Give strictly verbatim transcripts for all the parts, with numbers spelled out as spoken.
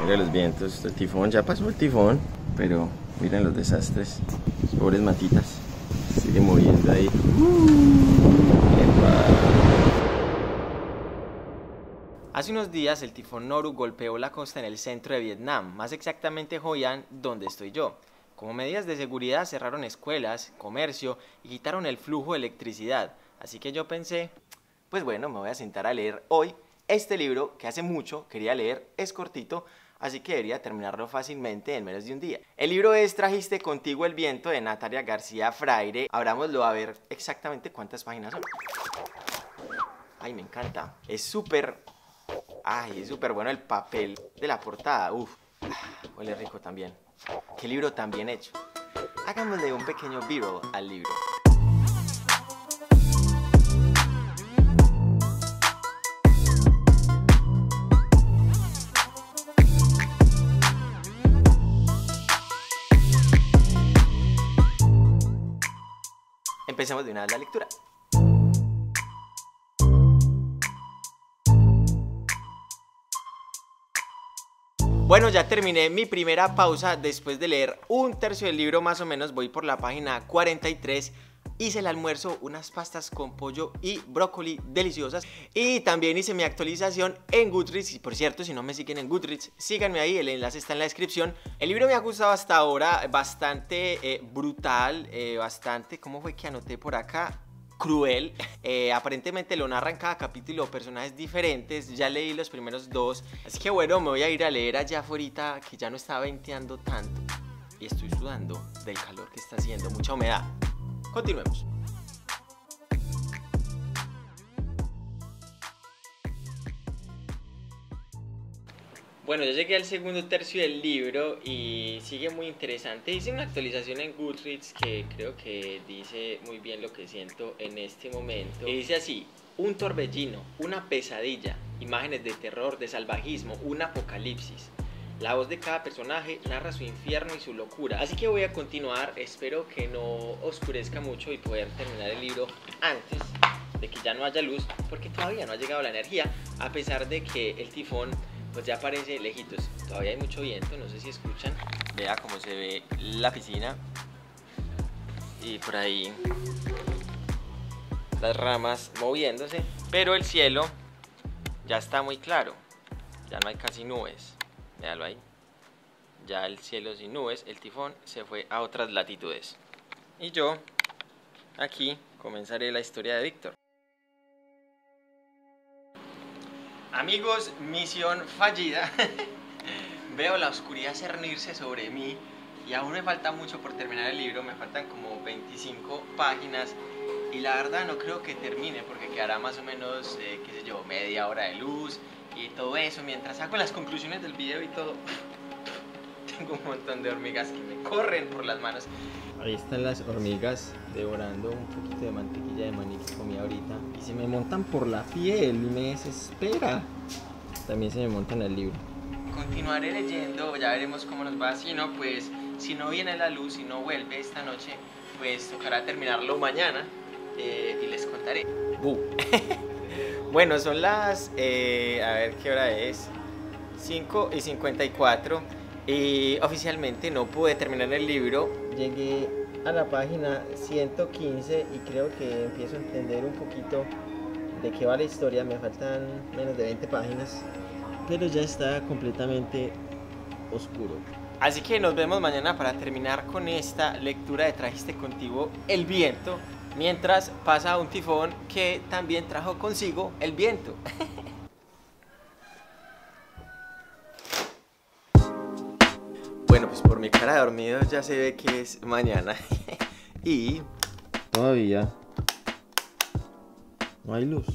Miren los vientos, el tifón, ya pasó el tifón, pero miren los desastres. Las pobres matitas, sigue moviendo ahí. Hace unos días el tifón Noru golpeó la costa en el centro de Vietnam, más exactamente Hoi An, donde estoy yo. Como medidas de seguridad cerraron escuelas, comercio y quitaron el flujo de electricidad. Así que yo pensé, pues bueno, me voy a sentar a leer hoy este libro que hace mucho quería leer, es cortito, así que debería terminarlo fácilmente en menos de un día. El libro es Trajiste contigo el viento, de Natalia García Freire. Abrámoslo a ver exactamente cuántas páginas son. Ay, me encanta. Es súper... Ay, es súper bueno el papel de la portada. Uf, huele rico también. Qué libro tan bien hecho. Hagámosle un pequeño b-roll al libro. Empecemos de una vez la lectura. Bueno, ya terminé mi primera pausa después de leer un tercio del libro, más o menos voy por la página cuarenta y tres. Hice el almuerzo, unas pastas con pollo y brócoli deliciosas. Y también hice mi actualización en Goodreads. Y por cierto, si no me siguen en Goodreads, síganme ahí, el enlace está en la descripción. El libro me ha gustado hasta ahora, bastante eh, brutal, eh, bastante, ¿cómo fue que anoté por acá? Cruel. Eh, aparentemente lo narran cada capítulo personajes diferentes. Ya leí los primeros dos, así que bueno, me voy a ir a leer allá afuera, que ya no está venteando tanto y estoy sudando del calor que está haciendo, mucha humedad. Continuemos. Bueno, ya llegué al segundo tercio del libro y sigue muy interesante. Hice una actualización en Goodreads que creo que dice muy bien lo que siento en este momento. Y dice así: un torbellino, una pesadilla, imágenes de terror, de salvajismo, un apocalipsis. La voz de cada personaje narra su infierno y su locura. Así que voy a continuar, espero que no oscurezca mucho y poder terminar el libro antes de que ya no haya luz, porque todavía no ha llegado la energía, a pesar de que el tifón pues ya aparece lejitos. Todavía hay mucho viento, no sé si escuchan. Vea cómo se ve la piscina y por ahí las ramas moviéndose, pero el cielo ya está muy claro, ya no hay casi nubes. Véalo ahí, ya el cielo sin nubes. El tifón se fue a otras latitudes y yo aquí comenzaré la historia de Víctor. Amigos, misión fallida. Veo la oscuridad cernirse sobre mí y aún me falta mucho por terminar el libro. Me faltan como veinticinco páginas y la verdad no creo que termine, porque quedará más o menos, eh, qué sé yo, media hora de luz y todo eso. Mientras hago las conclusiones del video y todo, tengo un montón de hormigas que me corren por las manos. Ahí están las hormigas devorando un poquito de mantequilla de maní que comí ahorita y se me montan por la piel y me desespera. También se me montan el libro. Continuaré leyendo, ya veremos cómo nos va. Si no, pues si no viene la luz, si no vuelve esta noche, pues tocará terminarlo mañana eh, y les contaré. Uh. Bueno, son las, eh, a ver qué hora es, cinco y cincuenta y cuatro. Y oficialmente no pude terminar el libro. Llegué a la página ciento quince y creo que empiezo a entender un poquito de qué va la historia. Me faltan menos de veinte páginas, pero ya está completamente oscuro. Así que nos vemos mañana para terminar con esta lectura de Trajiste contigo el viento, mientras pasa un tifón que también trajo consigo el viento. Bueno, pues por mi cara de dormido ya se ve que es mañana. Y todavía no hay luz.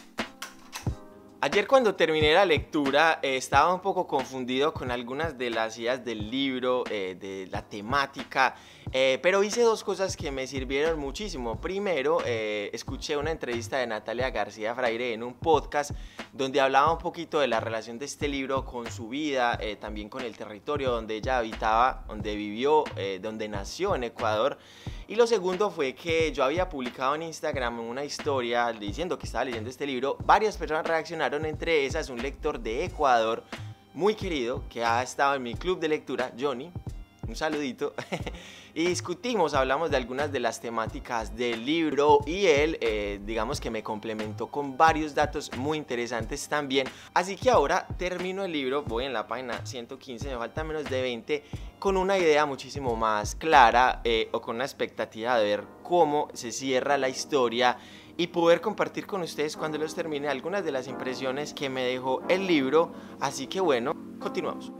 Ayer cuando terminé la lectura eh, estaba un poco confundido con algunas de las ideas del libro, eh, de la temática, eh, pero hice dos cosas que me sirvieron muchísimo. Primero, eh, escuché una entrevista de Natalia García Freire en un podcast donde hablaba un poquito de la relación de este libro con su vida, eh, también con el territorio donde ella habitaba, donde vivió, eh, donde nació en Ecuador. Y lo segundo fue que yo había publicado en Instagram una historia diciendo que estaba leyendo este libro. Varias personas reaccionaron, entre esas un lector de Ecuador muy querido que ha estado en mi club de lectura, Johnny. Un saludito. Y discutimos, hablamos de algunas de las temáticas del libro y él, eh, digamos que me complementó con varios datos muy interesantes también. Así que ahora termino el libro, voy en la página ciento quince, me faltan menos de veinte, con una idea muchísimo más clara eh, o con una expectativa de ver cómo se cierra la historia y poder compartir con ustedes cuando los termine algunas de las impresiones que me dejó el libro. Así que bueno, continuamos.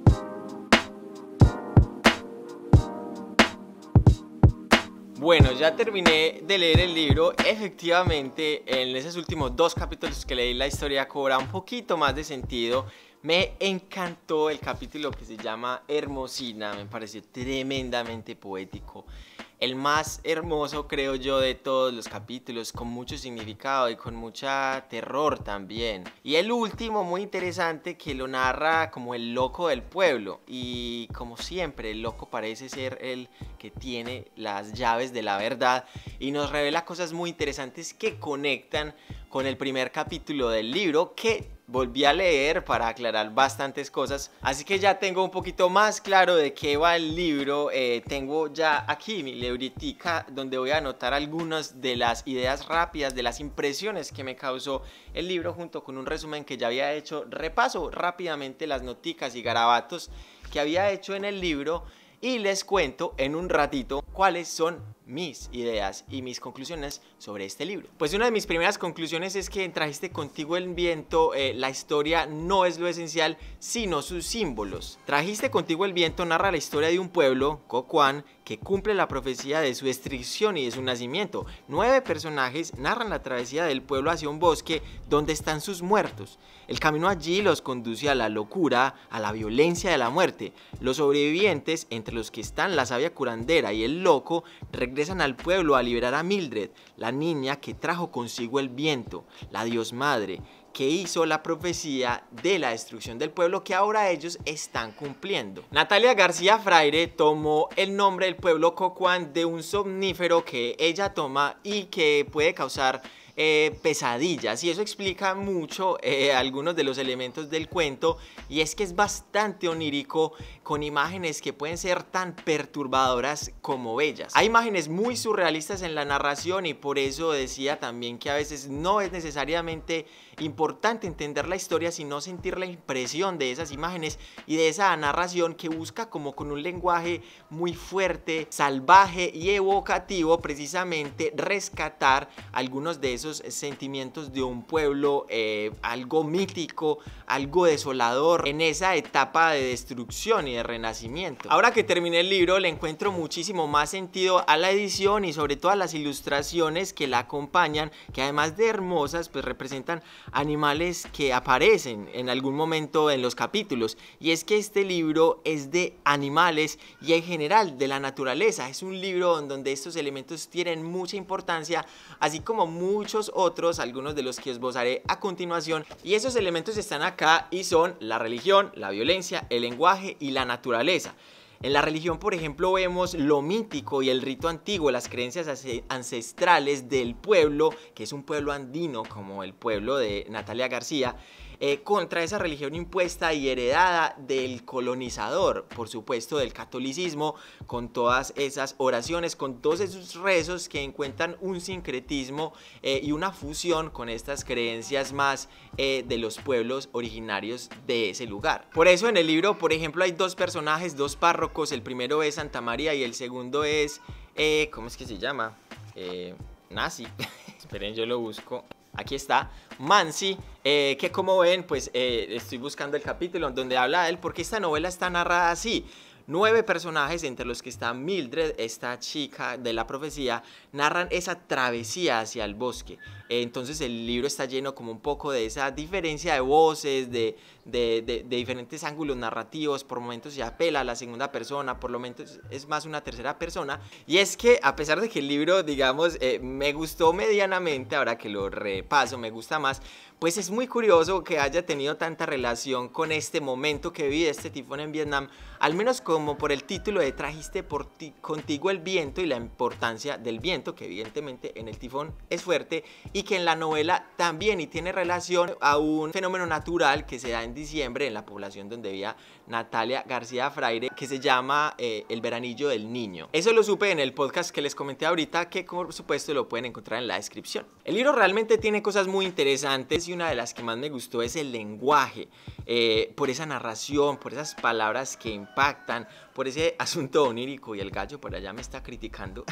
Bueno, ya terminé de leer el libro. Efectivamente, en esos últimos dos capítulos que leí, la historia cobra un poquito más de sentido. Me encantó el capítulo que se llama Hermosina, me pareció tremendamente poético. El más hermoso, creo yo, de todos los capítulos, con mucho significado y con mucha terror también. Y el último, muy interesante, que lo narra como el loco del pueblo. Y como siempre, el loco parece ser el que tiene las llaves de la verdad y nos revela cosas muy interesantes que conectan con el primer capítulo del libro, que volví a leer para aclarar bastantes cosas, así que ya tengo un poquito más claro de qué va el libro. Eh, tengo ya aquí mi libretica donde voy a anotar algunas de las ideas rápidas, de las impresiones que me causó el libro, junto con un resumen que ya había hecho. Repaso rápidamente las noticas y garabatos que había hecho en el libro y les cuento en un ratito cuáles son mis ideas y mis conclusiones sobre este libro. Pues una de mis primeras conclusiones es que en Trajiste contigo el viento, eh, la historia no es lo esencial, sino sus símbolos. Trajiste contigo el viento narra la historia de un pueblo, Cocoán, que cumple la profecía de su extinción y de su nacimiento. Nueve personajes narran la travesía del pueblo hacia un bosque donde están sus muertos. El camino allí los conduce a la locura, a la violencia de la muerte. Los sobrevivientes, entre los que están la sabia curandera y el loco, regresan al pueblo a liberar a Mildred, la niña que trajo consigo el viento, la Dios Madre, que hizo la profecía de la destrucción del pueblo que ahora ellos están cumpliendo. Natalia García Freire tomó el nombre del pueblo Cocoán de un somnífero que ella toma y que puede causar Eh, pesadillas, y eso explica mucho eh, algunos de los elementos del cuento, y es que es bastante onírico, con imágenes que pueden ser tan perturbadoras como bellas. Hay imágenes muy surrealistas en la narración, y por eso decía también que a veces no es necesariamente importante entender la historia, sino sentir la impresión de esas imágenes y de esa narración que busca, como con un lenguaje muy fuerte, salvaje y evocativo, precisamente rescatar algunos de esos sentimientos de un pueblo, eh, algo mítico, algo desolador en esa etapa de destrucción y de renacimiento. Ahora que terminé el libro, le encuentro muchísimo más sentido a la edición y sobre todo a las ilustraciones que la acompañan, que además de hermosas, pues representan animales que aparecen en algún momento en los capítulos. Y es que este libro es de animales y en general de la naturaleza. Es un libro en donde estos elementos tienen mucha importancia, así como muchos otros, algunos de los que esbozaré a continuación. Y esos elementos están acá y son la religión, la violencia, el lenguaje y la naturaleza. En la religión, por ejemplo, vemos lo mítico y el rito antiguo, las creencias ancestrales del pueblo, que es un pueblo andino como el pueblo de Natalia García, eh, contra esa religión impuesta y heredada del colonizador, por supuesto del catolicismo, con todas esas oraciones, con todos esos rezos que encuentran un sincretismo eh, y una fusión con estas creencias más eh, de los pueblos originarios de ese lugar. Por eso en el libro, por ejemplo, hay dos personajes, dos párrocos. El primero es Santa María y el segundo es, eh, ¿cómo es que se llama? Eh, Nazi. Esperen, yo lo busco. Aquí está, Mansi, eh, que como ven, pues eh, estoy buscando el capítulo en donde habla de él, porque esta novela está narrada así. Nueve personajes, entre los que está Mildred, esta chica de la profecía, narran esa travesía hacia el bosque. Entonces el libro está lleno como un poco de esa diferencia de voces, de, de, de, de diferentes ángulos narrativos. Por momentos se apela a la segunda persona, por momentos es más una tercera persona. Y es que a pesar de que el libro, digamos, eh, me gustó medianamente, ahora que lo repaso me gusta más, pues es muy curioso que haya tenido tanta relación con este momento que vive este tifón en Vietnam, al menos como por el título de Trajiste por ti, contigo el viento y la importancia del viento, que evidentemente en el tifón es fuerte, y que en la novela también y tiene relación a un fenómeno natural que se da en diciembre en la población donde vivía Natalia García Freire, que se llama eh, el veranillo del niño. Eso lo supe en el podcast que les comenté ahorita, que por supuesto lo pueden encontrar en la descripción. El libro realmente tiene cosas muy interesantes y una de las que más me gustó es el lenguaje, eh, por esa narración, por esas palabras que impactan, por ese asunto onírico. Y el gallo por allá me está criticando.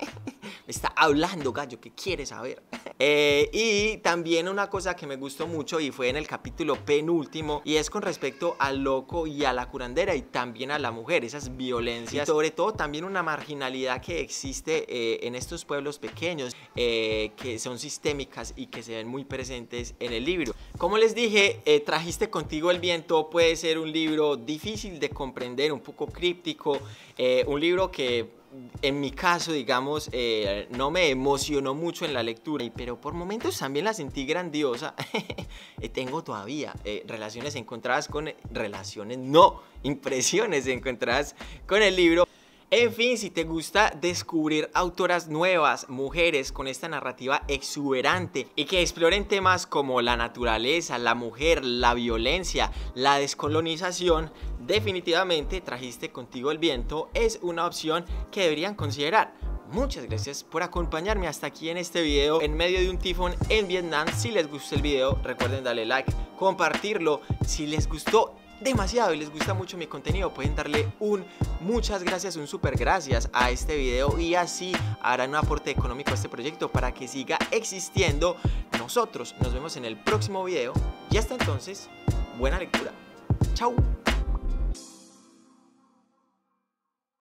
Me está hablando, gallo, ¿qué quieres saber? Eh, y también una cosa que me gustó mucho y fue en el capítulo penúltimo, y es con respecto al loco y a la curandera y también a la mujer, esas violencias, y sobre todo también una marginalidad que existe eh, en estos pueblos pequeños, eh, que son sistémicas y que se ven muy presentes en el libro. Como les dije, eh, Trajiste contigo el viento puede ser un libro difícil de comprender, un poco críptico, eh, un libro que en mi caso, digamos, eh, no me emocionó mucho en la lectura, pero por momentos también la sentí grandiosa. Tengo todavía eh, relaciones encontradas con... Relaciones, no, impresiones encontradas con el libro. En fin, si te gusta descubrir autoras nuevas, mujeres con esta narrativa exuberante y que exploren temas como la naturaleza, la mujer, la violencia, la descolonización, definitivamente Trajiste contigo el viento es una opción que deberían considerar. Muchas gracias por acompañarme hasta aquí en este video en medio de un tifón en Vietnam. Si les gustó el video, recuerden darle like, compartirlo. Si les gustó demasiado y les gusta mucho mi contenido, pueden darle un muchas gracias, un super gracias a este video, y así harán un aporte económico a este proyecto para que siga existiendo. Nosotros nos vemos en el próximo video y hasta entonces, buena lectura. Chao.